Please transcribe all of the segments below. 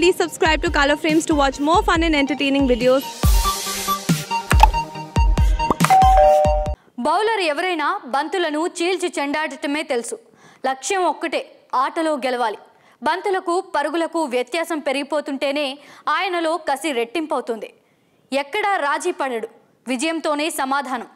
please subscribe to Color Frames to watch more fun and entertaining videos. Bowler ఎవరైనా బంతులను చీల్చి చెండాడటమే తెలుసు. లక్ష్యం ఒక్కటే, ఆటలో గెలవాలి. బంతులకు పరుగులకు వ్యత్యాసం పెరిగిపోతుంటేనే ఆయనలో కసి రెట్టింపవుతుంది. ఎక్కడా రాజీ పడడు, విజయంతోనే సమాధానం.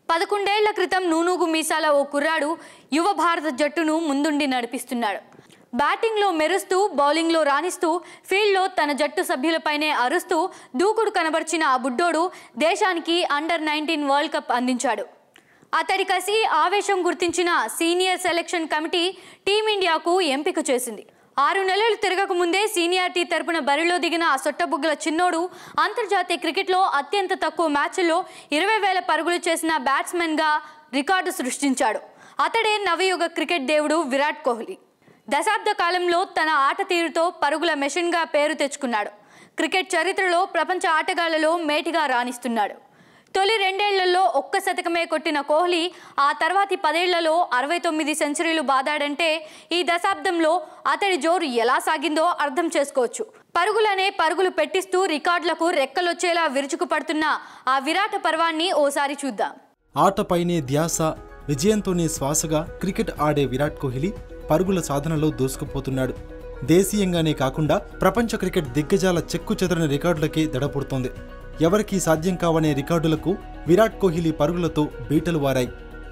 11 ఏళ్ల క్రితం నూనూగు మీసాల ఓ కుర్రాడు యువ భారత జట్టును ముందుండి నడిపిస్తున్నాడు. బ్యాటింగ్లో మెరుస్తూ, బౌలింగ్లో రాణిస్తూ, ఫీల్డ్లో తన జట్టు సభ్యులపైనే అరుస్తూ దూకుడు కనబర్చిన ఆ బుడ్డోడు దేశానికి అండర్-19 వరల్డ్ కప్ అందించాడు. అతడి కసి, ఆవేశం గుర్తించిన సీనియర్ సెలెక్షన్ కమిటీ టీమిండియాకు ఎంపిక చేసింది. 6 నెలలు తిరగక ముందే సీనియారిటీ తరపున బరిలో దిగిన ఆ సొట్టబుగ్గల చిన్నోడు అంతర్జాతీయ క్రికెట్లో అత్యంత తక్కువ మ్యాచ్ల్లో 20,000 పరుగులు చేసిన బ్యాట్స్మెన్గా రికార్డు సృష్టించాడు. అతడే నవయుగ క్రికెట్ దేవుడు విరాట్ కోహ్లీ. దశాబ్ద కాలంలో తన ఆట తీరుతో పరుగుల మెషిన్గా పేరు తెచ్చుకున్నాడు. క్రికెట్ చరిత్రలో ప్రపంచ ఆటగాళ్లలో మేటిగా రాణిస్తున్నాడు. తొలి 2 ఏళ్లలో ఒక్క శతకమే కొట్టిన కోహ్లీ ఆ తర్వాతి 10 ఏళ్లలో 69 సెంచరీలు బాదాడంటే ఈ దశాబ్దంలో అతడి జోరు ఎలా సాగిందో అర్థం చేసుకోవచ్చు. పరుగులనే పరుగులు పెట్టిస్తూ రికార్డులకు రెక్కలొచ్చేలా విరుచుకుపడుతున్న ఆ విరాట పర్వాన్ని ఓసారి చూద్దాం. ఆటపైనే ధ్యాస, విజయంతోనే శ్వాసగా క్రికెట్ ఆడే విరాట్ కోహ్లీ పరుగుల సాధనలో దూసుకుపోతున్నాడు. దేశీయంగానే కాకుండా ప్రపంచ క్రికెట్ దిగ్గజాల చెక్కు చెదరని రికార్డులకే దడపుడుతోంది. ఎవరికీ సాధ్యం కావనే రికార్డులకు విరాట్ కోహ్లీ పరుగులతో బీటలు వారాయి.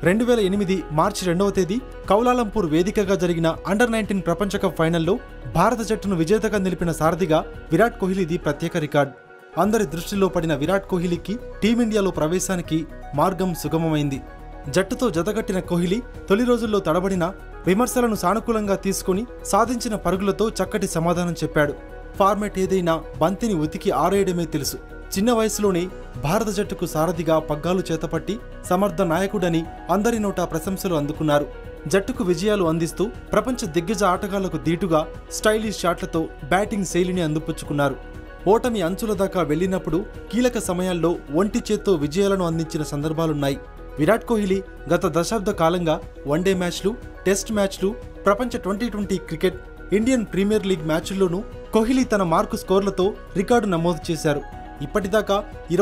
2008 మార్చి 2వ తేదీ కౌలాలంపూర్ వేదికగా జరిగిన అండర్-19 ప్రపంచ కప్ ఫైనల్లో భారత జట్టును విజేతగా నిలిపిన సారథిగా విరాట్ కోహ్లీది ప్రత్యేక రికార్డు. అందరి దృష్టిలో పడిన విరాట్ కోహ్లీకి టీమిండియాలో ప్రవేశానికి మార్గం సుగమమైంది. జట్టుతో జతగట్టిన కోహ్లీ తొలి రోజుల్లో తడబడిన విమర్శలను సానుకూలంగా తీసుకుని సాధించిన పరుగులతో చక్కటి సమాధానం చెప్పాడు. ఫార్మాట్ ఏదైనా బంతిని ఉతికి ఆరేయడమే తెలుసు. చిన్న వయసులోనే భారత జట్టుకు సారథిగా పగ్గాలు చేతపట్టి సమర్థ నాయకుడని అందరి నోటా ప్రశంసలు అందుకున్నారు. జట్టుకు విజయాలు అందిస్తూ ప్రపంచ దిగ్గజ ఆటగాళ్లకు దీటుగా స్టైలిష్ షాట్లతో బ్యాటింగ్ శైలిని అందిపుచ్చుకున్నారు. ఓటమి అంచుల దాకా వెళ్లినప్పుడు కీలక సమయాల్లో ఒంటి చేత్తో విజయాలను అందించిన సందర్భాలున్నాయి. విరాట్ కోహ్లీ గత దశాబ్ద కాలంగా వన్డే మ్యాచ్లు, టెస్ట్ మ్యాచ్లు, ప్రపంచ 2020 క్రికెట్, ఇండియన్ ప్రీమియర్ లీగ్ మ్యాచ్ల్లోనూ కోహ్లీ తన మార్కు స్కోర్లతో రికార్డు నమోదు చేశారు. ఇప్పటిదాకా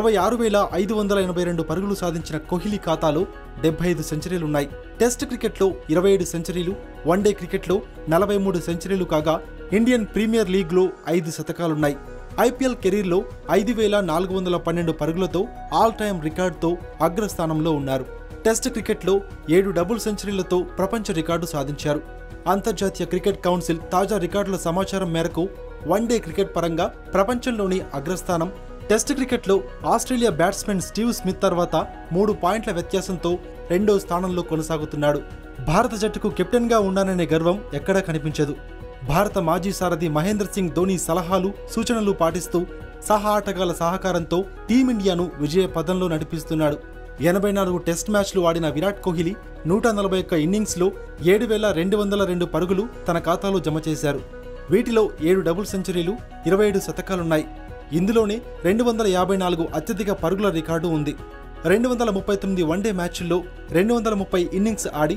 26,582 పరుగులు సాధించిన కోహ్లీ ఖాతాలో 75 సెంచరీలున్నాయి. టెస్ట్ క్రికెట్లో 27 సెంచరీలు, వన్డే క్రికెట్లో 43 సెంచరీలు కాగా ఇండియన్ ప్రీమియర్ లీగ్లో 5 శతకాలున్నాయి. ఐపీఎల్ కెరీర్లో 5,412 పరుగులతో ఆల్ టైమ్ రికార్డుతో అగ్రస్థానంలో ఉన్నారు. టెస్ట్ క్రికెట్లో 7 డబుల్ సెంచరీలతో ప్రపంచ రికార్డు సాధించారు. అంతర్జాతీయ క్రికెట్ కౌన్సిల్ తాజా రికార్డుల సమాచారం మేరకు వన్డే క్రికెట్ పరంగా ప్రపంచంలోని అగ్రస్థానం. టెస్ట్ క్రికెట్లో ఆస్ట్రేలియా బ్యాట్స్మెన్ స్టీవ్ స్మిత్ తర్వాత 3 పాయింట్ల వ్యత్యాసంతో 2వ స్థానంలో కొనసాగుతున్నాడు. భారత జట్టుకు కెప్టెన్గా ఉన్నాననే గర్వం ఎక్కడా కనిపించదు. భారత మాజీ సారథి మహేంద్ర సింగ్ ధోని సలహాలు, సూచనలు పాటిస్తూ సహా ఆటగాళ్ల సహకారంతో టీమిండియాను విజయ పదంలో నడిపిస్తున్నాడు. 84 టెస్ట్ మ్యాచ్లు ఆడిన విరాట్ కోహ్లీ 141 ఇన్నింగ్స్లో 7,202 పరుగులు తన ఖాతాలో జమ చేశారు. వీటిలో 7 డబుల్ సెంచరీలు, 27 శతకాలున్నాయి. ఇందులోనే 254 అత్యధిక పరుగుల రికార్డు ఉంది. 239 వన్డే మ్యాచ్ల్లో 230 ఇన్నింగ్స్ ఆడి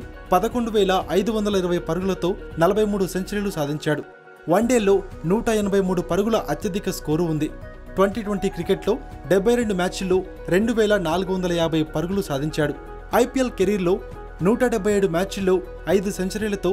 11,520 పరుగులతో 43 సెంచరీలు సాధించాడు. వన్డేల్లో 183 పరుగుల అత్యధిక స్కోరు ఉంది. 2020 క్రికెట్లో 72 మ్యాచ్ల్లో 2,450 పరుగులు సాధించాడు. ఐపీఎల్ కెరీర్లో 177 మ్యాచ్ల్లో 5 సెంచరీలతో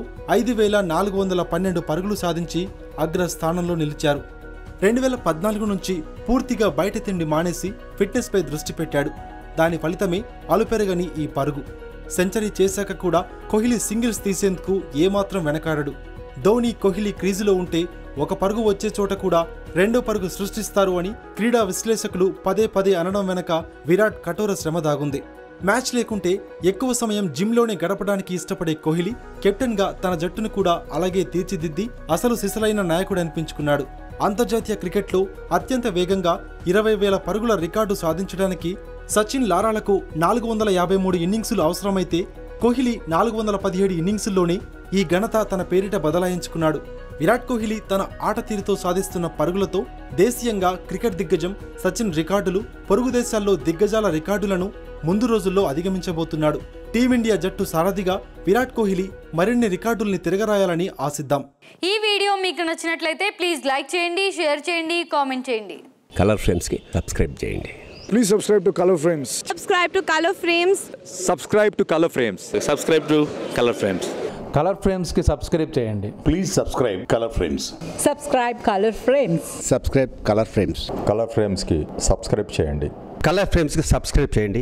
5,412 పరుగులు సాధించి అగ్రస్థానంలో నిలిచారు. 2014 నుంచి పూర్తిగా బయట తిండి మానేసి ఫిట్నెస్పై దృష్టి పెట్టాడు. దాని ఫలితమే అలుపెరగని ఈ పరుగు. సెంచరీ చేశాక కూడా కోహ్లీ సింగిల్స్ తీసేందుకు ఏమాత్రం వెనకాడడు. ధోని, కోహ్లీ క్రీజులో ఉంటే ఒక పరుగు వచ్చే చోట కూడా 2వ పరుగు సృష్టిస్తారు అని క్రీడా విశ్లేషకులు పదే అనడం వెనక విరాట్ కఠోర శ్రమ దాగుంది. మ్యాచ్ లేకుంటే ఎక్కువ సమయం జిమ్లోనే గడపడానికి ఇష్టపడే కోహ్లీ కెప్టెన్గా తన జట్టును కూడా అలాగే తీర్చిదిద్ది అసలు సిసలైన నాయకుడు అనిపించుకున్నాడు. అంతర్జాతీయ క్రికెట్లో అత్యంత వేగంగా 20,000 పరుగుల రికార్డు సాధించడానికి సచిన్, లారాలకు 453 ఇన్నింగ్సులు అవసరమైతే కోహ్లీ 417 ఇన్నింగ్సుల్లోనే ఈ ఘనత తన పేరిట బదలాయించుకున్నాడు. విరాట్ కోహ్లీ తన ఆట తీరుతో సాధిస్తున్న పరుగులతో దేశీయంగా క్రికెట్ దిగ్గజం సచిన్ రికార్డులు, పొరుగు దేశాల్లో దిగ్గజాల రికార్డులను ముందు రోజుల్లో అధిగమించబోతున్నాడు. టీమిండియా జట్టు సారథిగా విరాట్ కోహ్లీ మరిన్ని రికార్డుల్ని తిరగరాయాలని ఆశిద్దాం. ఈ వీడియో మీకు నచ్చినట్లయితే ప్లీజ్ లైక్ చేయండి, షేర్ చేయండి, కామెంట్ చేయండి. కలర్ ఫ్రేమ్స్ కి సబ్స్క్రైబ్ చేయండి. Please subscribe to Color Frames. Subscribe to Color Frames. Subscribe to Color Frames. Subscribe to Color Frames. Color ఫ్రేమ్స్కి సబ్స్క్రైబ్ చేయండి. Please subscribe Color Frames. Subscribe Color Frames. Subscribe Color Frames. Color Frames కి subscribe చేయండి. Color Frames కి subscribe చేయండి.